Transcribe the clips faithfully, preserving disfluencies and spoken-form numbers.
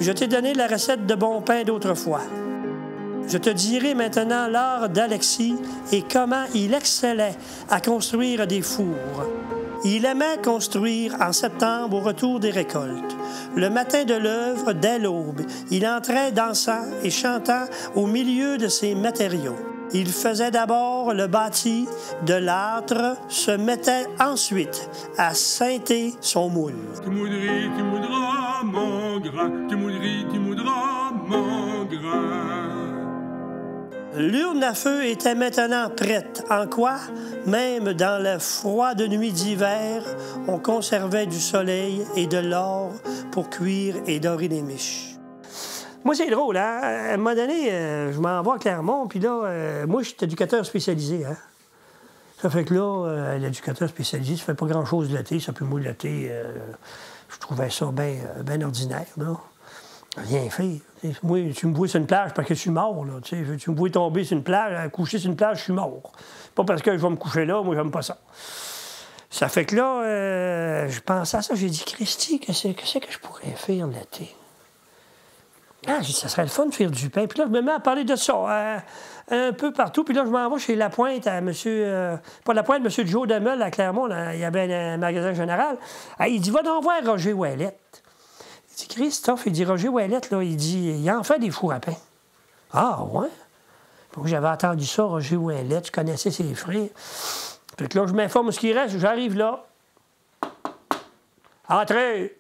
Je t'ai donné la recette de bon pain d'autrefois. Je te dirai maintenant l'art d'Alexis et comment il excellait à construire des fours. Il aimait construire en septembre au retour des récoltes. Le matin de l'œuvre, dès l'aube, il entrait dansant et chantant au milieu de ses matériaux. Il faisait d'abord le bâti de l'âtre, se mettait ensuite à ceinter son moule. Tu moudris, tu moudras mon grain, tu moudris, tu moudras mon grain. L'urne à feu était maintenant prête. En quoi, même dans la froide nuit d'hiver, on conservait du soleil et de l'or pour cuire et dorer les miches. Moi, c'est drôle, hein? À un moment donné, euh, je m'en vais à Clermont, puis là, euh, moi, je suis éducateur spécialisé, hein? Ça fait que là, euh, l'éducateur spécialisé, ça fait pas grand-chose l'été. Ça peut moi, l'été, euh, je trouvais ça bien ben ordinaire, là. Rien fait. Moi, tu me vois sur une plage parce que je suis mort, là. Tu sais, tu me vois tomber sur une plage, coucher sur une plage, je suis mort. Pas parce que je vais me coucher là, moi, j'aime pas ça. Ça fait que là, euh, je pensais à ça, j'ai dit, Christy, qu'est-ce que, que je pourrais faire l'été? Ah, j'ai dit, ça serait le fun de faire du pain. Puis là, je me mets à parler de ça euh, un peu partout. Puis là, je m'en vais chez Lapointe à M. Euh, pas Lapointe, M. Joe Demel à Clermont. Là, il y avait un, un magasin général. Ah, il dit, va donc voir Roger Ouellette. Il dit, Christophe, il dit, Roger Ouellette, là, il dit, il en fait des fours à pain. Ah, ouais? Donc, j'avais entendu ça, Roger Ouellette. Je connaissais ses frères. Puis là, je m'informe ce qu'il reste. J'arrive là. Entrez!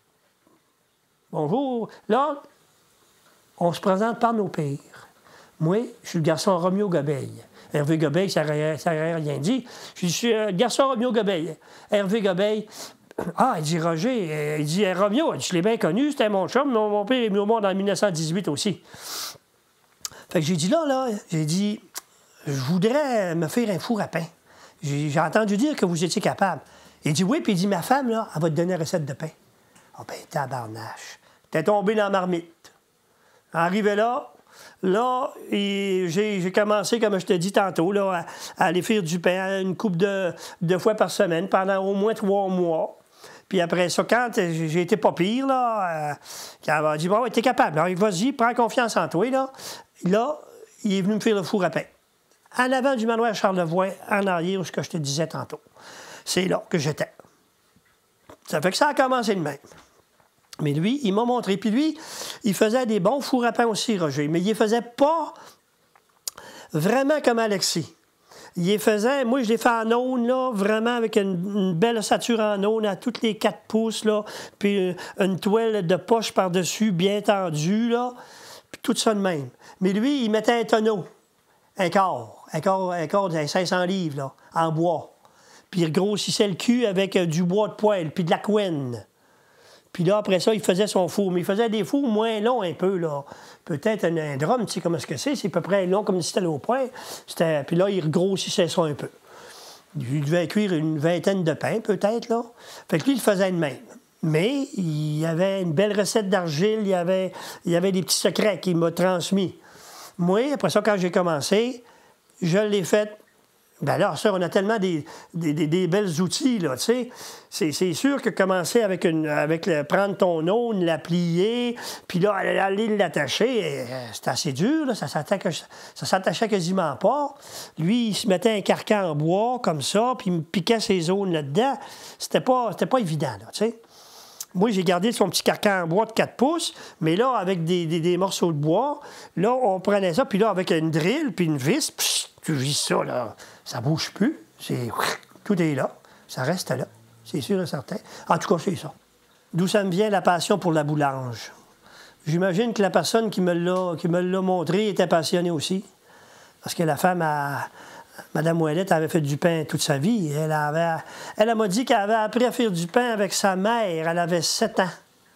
Bonjour. Là, on se présente par nos pères. Moi, je suis le garçon Romeo Gobeil. Hervé Gobeil, ça n'aurait rien dit. Je suis le garçon Romeo Gobeil. Hervé Gobeil. Ah, il dit Roger. Il dit Romeo. Je l'ai bien connu, c'était mon chum. Mon, mon père est venu au monde en mille neuf cent dix-huit aussi. Fait que j'ai dit là, là, j'ai dit, je voudrais me faire un four à pain. J'ai entendu dire que vous étiez capable. Il dit oui, puis il dit, ma femme, là, elle va te donner une recette de pain. Ah, ben, tabarnache. T'es tombé dans la marmite. Arrivé là, là, j'ai commencé, comme je te dis tantôt, là, à, à aller faire du pain une couple de, de fois par semaine pendant au moins trois mois. Puis après ça, quand j'ai été pas pire, là, euh, elle m'a dit, bon, t'es capable, vas-y, prends confiance en toi, là. Là, il est venu me faire le four à pain. En avant du manoir Charlevoix, en arrière, ce que je te disais tantôt. C'est là que j'étais. Ça fait que ça a commencé de même. Mais lui, il m'a montré. Puis lui, il faisait des bons fours à pain aussi, Roger. Mais il ne faisait pas vraiment comme Alexis. Il les faisait, moi, je l'ai fait en aune, là, vraiment avec une, une belle ossature en aune à toutes les quatre pouces, là, puis une toile de poche par-dessus, bien tendue, là, puis tout ça de même. Mais lui, il mettait un tonneau, un corps, un corps, un corps de cinq cents livres, là, en bois. Puis il grossissait le cul avec euh, du bois de poêle, puis de la couenne. Puis là, après ça, il faisait son four. Mais il faisait des fours moins longs un peu, là. Peut-être un, un drum, tu sais comment est-ce que c'est? C'est à peu près long comme si c'était au point. Puis là, il grossissait ça un peu. Il devait cuire une vingtaine de pains, peut-être, là. Fait que lui, il faisait de même. Mais il y avait une belle recette d'argile, il y avait, il y avait des petits secrets qu'il m'a transmis. Moi, après ça, quand j'ai commencé, je l'ai fait. Bien là, ça, on a tellement des, des, des, des belles outils, là, tu sais. C'est sûr que commencer avec, une, avec le, prendre ton aune, la plier, puis là, aller l'attacher, c'est assez dur, là, ça s'attachait quasiment pas. Lui, il se mettait un carcan en bois, comme ça, puis il me piquait ses aunes là-dedans. C'était pas, c'était pas évident, là, tu sais. Moi, j'ai gardé son petit carcan en bois de quatre pouces, mais là, avec des, des, des morceaux de bois, là, on prenait ça, puis là, avec une drille, puis une vis, pss, tu vis ça, là, ça bouge plus. C'est tout est là. Ça reste là. C'est sûr et certain. En tout cas, c'est ça. D'où ça me vient la passion pour la boulange. J'imagine que la personne qui me l'a montré était passionnée aussi. Parce que la femme, a, Mme Ouellette, avait fait du pain toute sa vie. Elle avait, elle m'a dit qu'elle avait appris à faire du pain avec sa mère. Elle avait sept ans.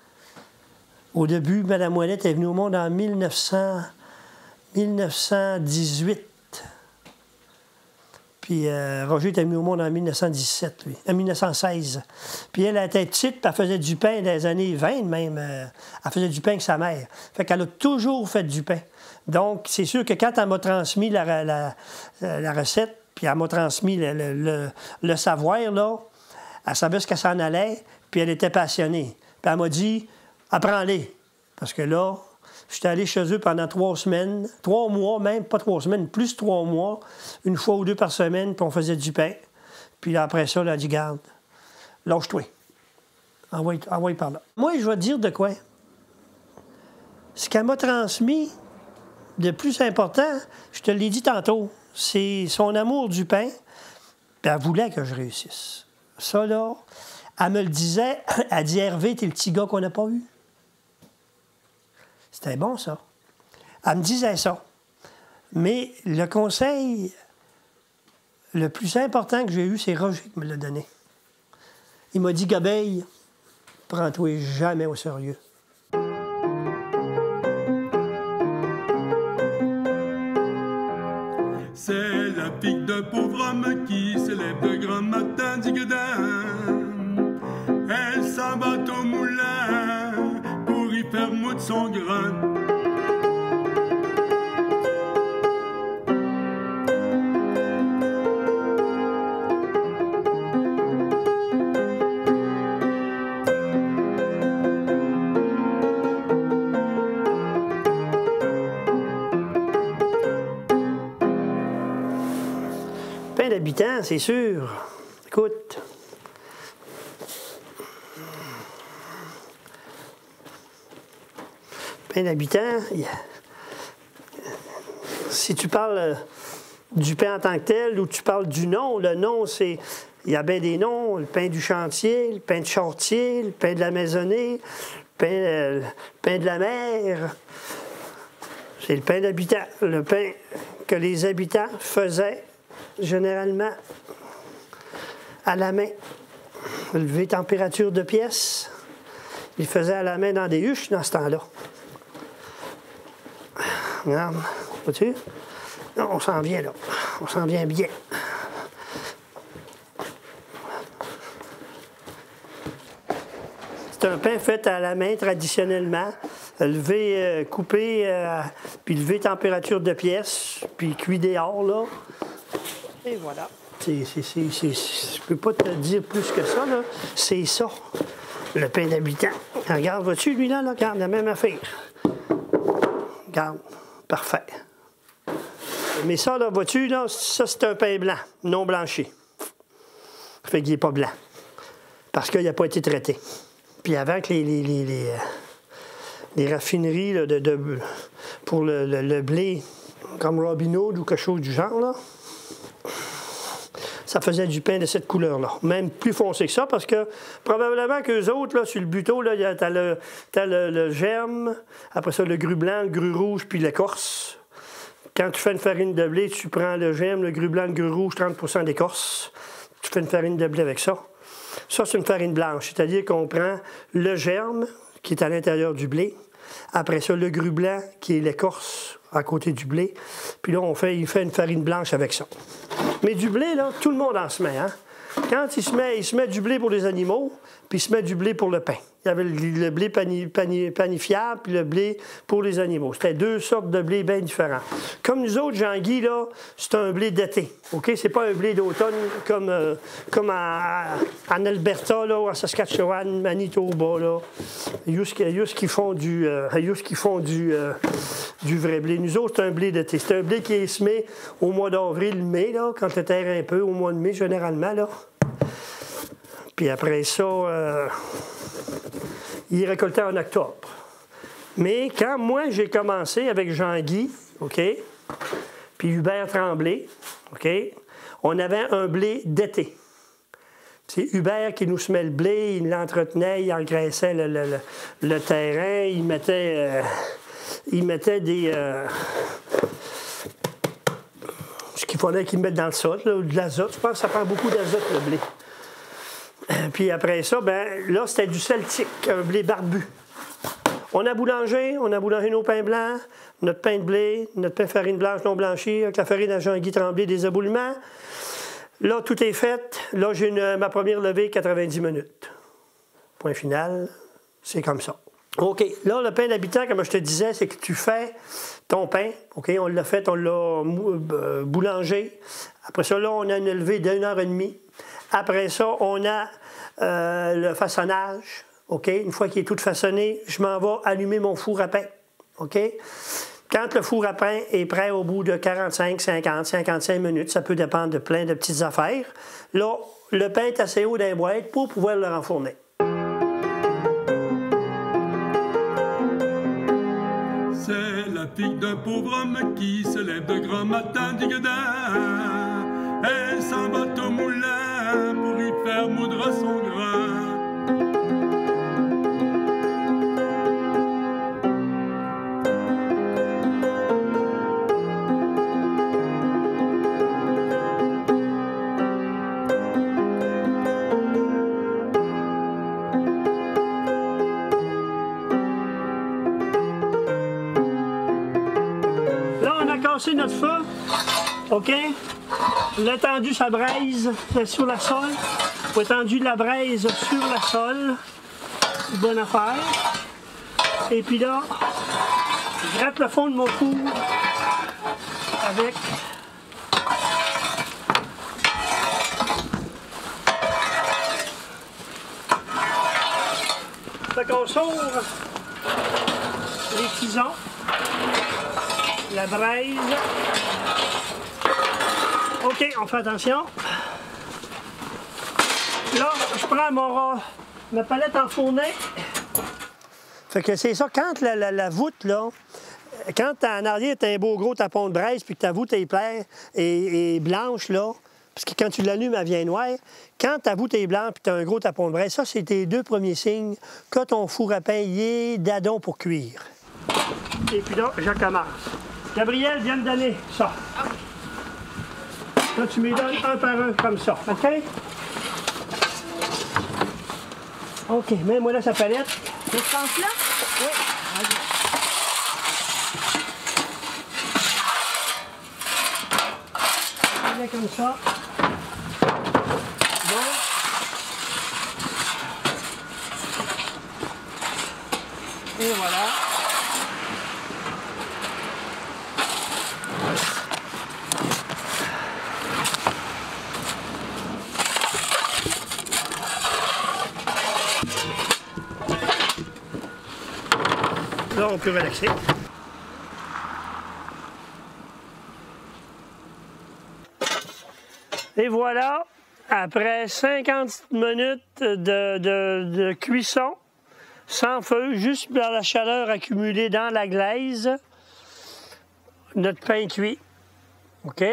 Au début, Mme Ouellette est venue au monde en mille neuf cents, mille neuf cent dix-huit. Puis euh, Roger était venu au monde en mille neuf cent dix-sept, lui, en mille neuf cent seize. Puis elle, elle était petite, puis elle faisait du pain dans les années vingt même. Euh, elle faisait du pain avec sa mère. Fait qu'elle a toujours fait du pain. Donc, c'est sûr que quand elle m'a transmis la, la, la, la recette, puis elle m'a transmis le, le, le, le savoir, là, elle savait ce qu'elle s'en allait, puis elle était passionnée. Puis elle m'a dit, apprends-les. Parce que là, j'étais allé chez eux pendant trois semaines, trois mois même, pas trois semaines, plus trois mois, une fois ou deux par semaine, puis on faisait du pain. Puis après ça, là, elle dit, garde, lâche-toi. Envoie, envoie par là. Moi, je vais te dire de quoi. Ce qu'elle m'a transmis de plus important, je te l'ai dit tantôt, c'est son amour du pain, puis elle voulait que je réussisse. Ça, là, elle me le disait, elle dit, Hervé, t'es le petit gars qu'on n'a pas eu. C'était bon, ça. Elle me disait ça. Mais le conseil le plus important que j'ai eu, c'est Roger qui me l'a donné. Il m'a dit, Gobeil, prends-toi jamais au sérieux. C'est la fille d'un pauvre homme qui se lève de grand matin du gueudin. Elle s'en va au moulin pour y faire moudre son grain. Pain d'habitant, c'est sûr. Écoute. Pain d'habitant, si tu parles du pain en tant que tel ou tu parles du nom, le nom, c'est. Il y a bien des noms, le pain du chantier, le pain de Chartier, le pain de la maisonnée, le pain, euh, le pain de la mer. C'est le pain d'habitant, le pain que les habitants faisaient généralement à la main. Lever température de pièce, ils faisaient à la main dans des huches dans ce temps-là. Regarde, vois-tu? On s'en vient là, on s'en vient bien. C'est un pain fait à la main traditionnellement, levé, euh, coupé, euh, puis levé température de pièce, puis cuit dehors, là. Et voilà. C'est, c'est, c'est, c'est, je ne peux pas te dire plus que ça, là. C'est ça, le pain d'habitant. Regarde, vois-tu, lui, là, là? Regarde, la même affaire. Regarde, parfait. Mais ça, là, vois-tu, là, ça, c'est un pain blanc, non blanchi. Ça fait qu'il n'est pas blanc, parce qu'il n'a pas été traité. Puis avant que les, les, les, les, les raffineries là, de, de, pour le, le, le blé, comme Robin Hood ou quelque chose du genre, là, ça faisait du pain de cette couleur-là. Même plus foncé que ça, parce que probablement qu'eux autres, là, sur le buteau, tu as, le, t'as le, le germe, après ça, le gru blanc, le gru rouge, puis l'écorce. Quand tu fais une farine de blé, tu prends le germe, le gru blanc, le gru rouge, trente pour cent d'écorce. Tu fais une farine de blé avec ça. Ça, c'est une farine blanche, c'est-à-dire qu'on prend le germe, qui est à l'intérieur du blé. Après ça, le gru blanc, qui est l'écorce à côté du blé. Puis là, on fait, il fait une farine blanche avec ça. Mais du blé, là, tout le monde en se met. Hein? Quand il se met, il se met du blé pour les animaux, puis il se met du blé pour le pain. Il y avait le, le blé pani, pani, panifiable, puis le blé pour les animaux. C'était deux sortes de blé bien différents. Comme nous autres, Jean-Guy, là, c'est un blé d'été. OK? C'est pas un blé d'automne comme, euh, comme à, en Alberta, là, ou à Saskatchewan, Manitoba, là. Juste qu'ils font du, euh, juste qu'ils font du, euh, du vrai blé. Nous autres, c'est un blé d'été. C'est un blé qui est semé au mois d'avril, mai, là, quand le terre est un peu, au mois de mai, généralement, là. Puis après ça, euh, il est récolté en octobre. Mais quand moi, j'ai commencé avec Jean-Guy, OK, puis Hubert Tremblay, OK, on avait un blé d'été. C'est Hubert qui nous semait le blé, il l'entretenait, il engraissait le, le, le, le terrain, il mettait, euh, il mettait des... Euh, ce qu'il fallait qu'il mette dans le sol, là, de l'azote. Je pense que ça prend beaucoup d'azote, le blé. Puis après ça, ben là, c'était du celtique, un blé barbu. On a boulangé, on a boulangé nos pains blancs, notre pain de blé, notre pain farine blanche non blanchie, avec la farine à Jean-Guy Tremblay des éboulements. Là, tout est fait. Là, j'ai une, ma première levée, quatre-vingt-dix minutes. Point final, c'est comme ça. OK. Là, le pain d'habitant, comme je te disais, c'est que tu fais ton pain. OK, on l'a fait, on l'a boulangé. Après ça, là, on a une levée d'une heure et demie. Après ça, on a euh, le façonnage. OK? Une fois qu'il est tout façonné, je m'en vais allumer mon four à pain. OK? Quand le four à pain est prêt au bout de quarante-cinq, cinquante, cinquante-cinq minutes, ça peut dépendre de plein de petites affaires, là, le pain est assez haut dans les boîtes pour pouvoir le renfourner. C'est la fille d'un pauvre homme qui se lève de grand matin du gueudin. Elle s'en va au moulin pour y faire moudre son grain. Cassé notre feu, OK? On a étendu sa braise sur la sole. On a étendu la braise sur la sole. Bonne affaire. Et puis là, je gratte le fond de mon four avec fait qu'on sauve les tisons, la braise. OK, on fait attention. Là, je prends mon, ma palette enfournée. Fait que c'est ça, quand la, la, la voûte, là, quand en arrière, tu as un beau gros tapon de braise, puis que ta voûte est pleine et, et blanche, là, parce que quand tu l'allumes, elle vient noire. Quand ta voûte est blanche, puis tu as un gros tapon de braise, ça, c'est tes deux premiers signes que ton four à pain y est d'adon pour cuire. Et puis là, je commence. Gabriel vient me donner ça. Là, tu me donnes un par un, comme ça, OK? OK, mets-moi là sa palette. Je pense là? Oui. Vas-y. Comme ça. Bon. Et voilà. Là, on peut relaxer. Et voilà, après cinquante minutes de, de, de cuisson, sans feu, juste par la chaleur accumulée dans la glaise, notre pain cuit. OK?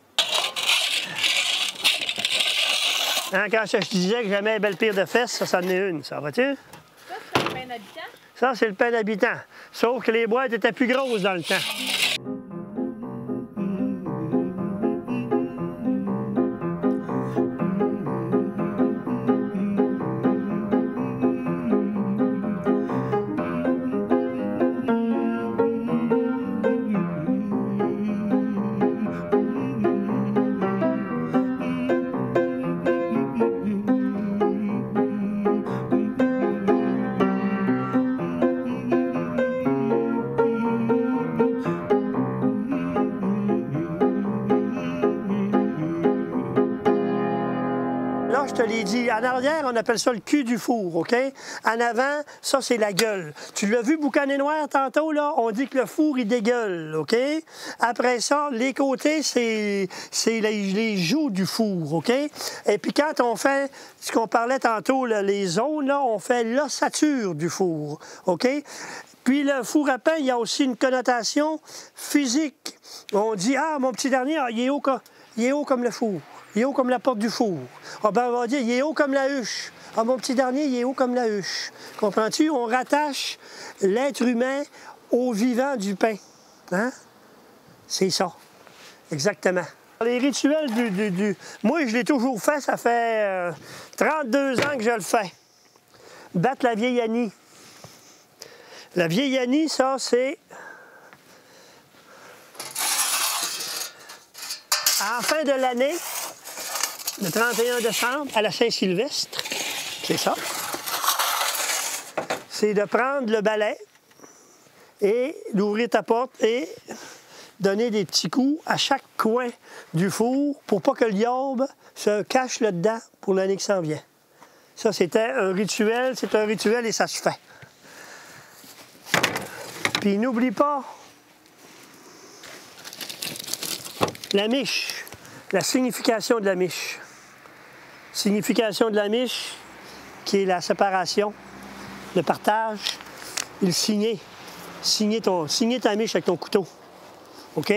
Hein, quand je te disais que j'aimais belle pire de fesses, ça, ça en est une, ça va-tu? Ça, c'est le pain d'habitant? Ça, c'est le pain d'habitant. Sauf que les boîtes étaient plus grosses dans le temps. Je te l'ai dit, en arrière, on appelle ça le cul du four, OK? En avant, ça, c'est la gueule. Tu l'as vu boucaner noir tantôt, là? On dit que le four, il dégueule, OK? Après ça, les côtés, c'est les, les joues du four, OK? Et puis quand on fait ce qu'on parlait tantôt, là, les zones, là, on fait l'ossature du four, OK? Puis le four à pain, il y a aussi une connotation physique. On dit, ah, mon petit dernier, il est haut comme, il est haut comme le four. Il est haut comme la porte du four. Ah ben, on va dire, il est haut comme la huche. Ah, mon petit dernier, il est haut comme la huche. Comprends-tu? On rattache l'être humain au vivant du pain. Hein? C'est ça. Exactement. Les rituels du... du, du... Moi, je l'ai toujours fait. Ça fait euh, trente-deux ans que je le fais. Battre la vieille Annie. La vieille Annie, ça, c'est... À la fin de l'année, le trente et un décembre, à la Saint-Sylvestre, c'est ça, c'est de prendre le balai et d'ouvrir ta porte et donner des petits coups à chaque coin du four pour pas que le yaube se cache là-dedans pour l'année qui s'en vient. Ça, c'était un rituel. C'est un rituel et ça se fait. Puis n'oublie pas la miche, la signification de la miche. Signification de la miche, qui est la séparation, le partage, et le signer. Signer, ton, signer ta miche avec ton couteau. OK?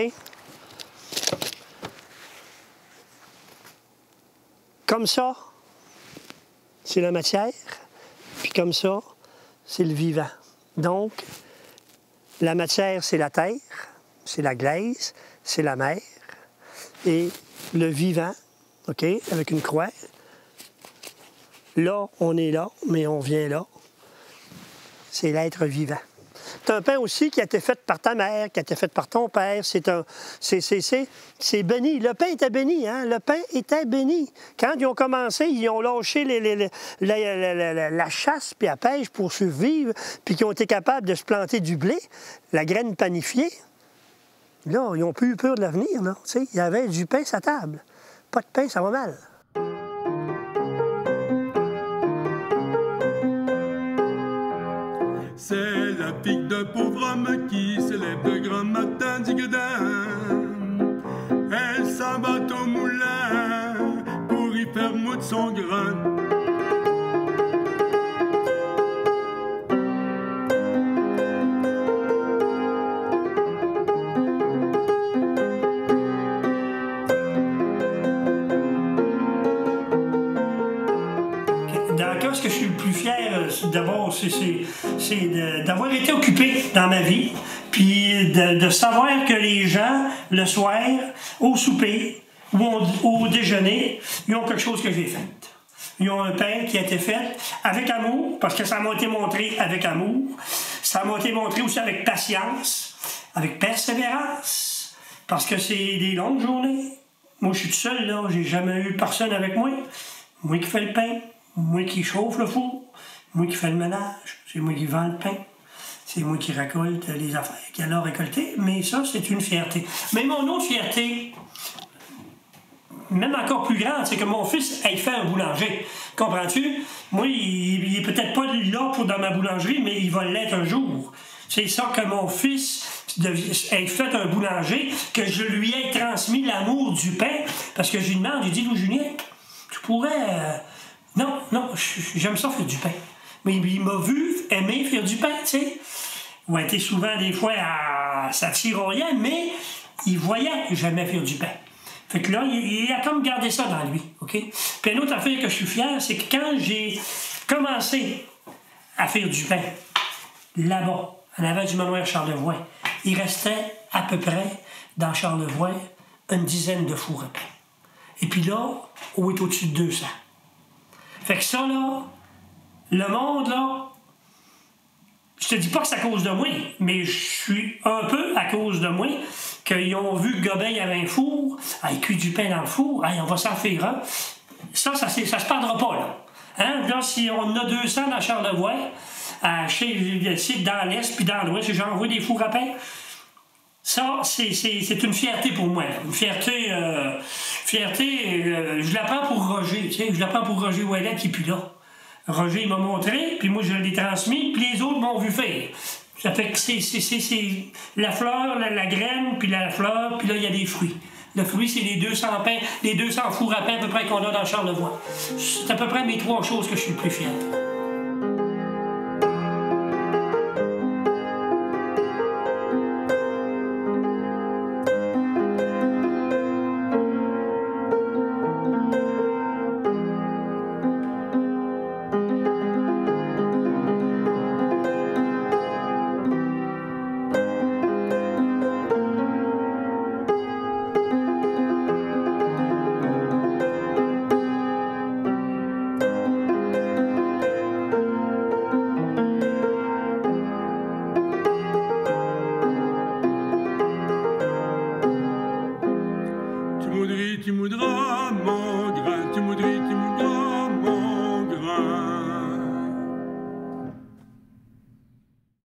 Comme ça, c'est la matière, puis comme ça, c'est le vivant. Donc, la matière, c'est la terre, c'est la glaise, c'est la mer, et le vivant, OK, avec une croix, là, on est là, mais on vient là, c'est l'être vivant. C'est un pain aussi qui a été fait par ta mère, qui a été fait par ton père. C'est un, c'est, c'est, c'est, c'est béni. Le pain était béni, hein? Le pain était béni. Quand ils ont commencé, ils ont lâché les, les, les, la, la, la, la, la chasse puis la pêche pour survivre, puis qu'ils ont été capables de se planter du blé, la graine panifiée. Là, ils n'ont plus eu peur de l'avenir, là. Tu sais, il y avait du pain sur la table. Pas de pain, ça va mal. C'est la pique d'un pauvre homme qui s'élève de grand matin d'Iguedin. Elle s'abat au moulin pour y faire moudre son grain. Dans le cas, ce que je suis le plus fier, d'abord, c'est d'avoir été occupé dans ma vie, puis de, de savoir que les gens, le soir, au souper ou au, au déjeuner, ils ont quelque chose que j'ai fait. Ils ont un pain qui a été fait avec amour, parce que ça m'a été montré avec amour. Ça m'a été montré aussi avec patience, avec persévérance, parce que c'est des longues journées. Moi, je suis tout seul, là. J'ai jamais eu personne avec moi. Moi qui fais le pain. Moi qui chauffe le four, moi qui fais le ménage, c'est moi qui vends le pain, c'est moi qui récolte les affaires qu'elle a récoltées, mais ça, c'est une fierté. Mais mon autre fierté, même encore plus grande, c'est que mon fils ait fait un boulanger. Comprends-tu? Moi, il, il est peut-être pas là pour dans ma boulangerie, mais il va l'être un jour. C'est ça que mon fils ait fait un boulanger, que je lui ai transmis l'amour du pain, parce que je lui demande, je dis, Louis Julien, tu pourrais... Euh, Non, non, j'aime ça faire du pain. Mais il m'a vu aimer faire du pain, tu sais. Il a été souvent, des fois, à sa tyrolienne, mais il voyait que j'aimais faire du pain. Fait que là, il, il a comme gardé ça dans lui, OK? Puis une autre affaire que je suis fier, c'est que quand j'ai commencé à faire du pain, là-bas, en avant du manoir Charlevoix, il restait à peu près, dans Charlevoix, une dizaine de fours à pain. Et puis là, on est au-dessus de deux cents. Fait que ça, là, le monde, là, je te dis pas que c'est à cause de moi, mais je suis un peu à cause de moi, qu'ils ont vu que Gobeil avait un four, ah, il cuit du pain dans le four, ah, on va s'en faire un. Ça, ça, ça se perdra pas, là. Hein? Là, si on en a deux cents dans Charlevoix, à, chez, dans l'Est puis dans l'Ouest, j'envoie des fours à pain. Ça, c'est une fierté pour moi. Une fierté, euh, fierté euh, je la prends pour Roger, tu sais, je la prends pour Roger Ouellet qui est plus là. Roger, il m'a montré, puis moi, je l'ai transmis, puis les autres m'ont vu faire. Ça fait que c'est la fleur, la, la graine, puis la fleur, puis là, il y a des fruits. Le fruit, c'est les deux cents pains, les deux cents fours à pain à peu près qu'on a dans Charlevoix. C'est à peu près mes trois choses que je suis le plus fier.